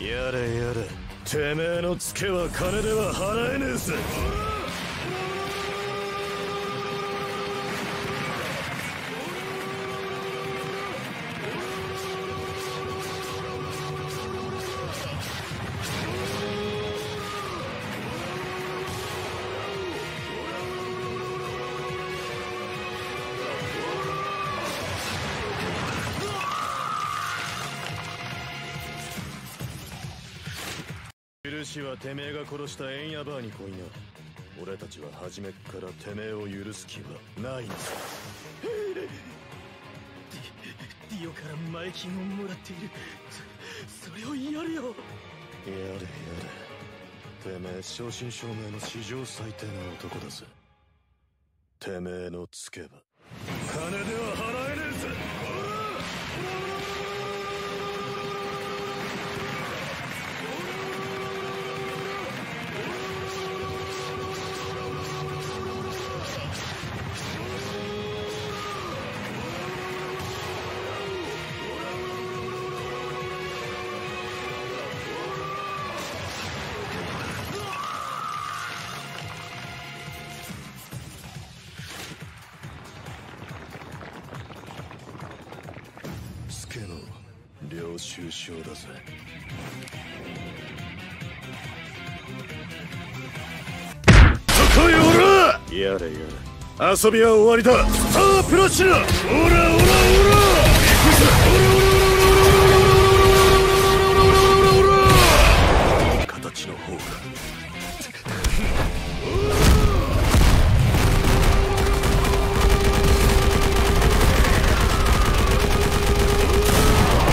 やれやれ、てめえのツケは金では払えねえぜ。許しはてめえが殺したエンヤバーに来いな。俺たちは初めっからてめえを許す気はないんだ。 ディオから前金をもらっている。それをやるよ。 やれやれ、てめえ正真正銘の史上最低な男だぜ。てめえのツケは金では払えねえぜ。ツケの領収書だぜ。こい、おら！やれやれ、遊びは終わりだ。スタープラチナ！オラオラオラ！行くぜ、オラオラ！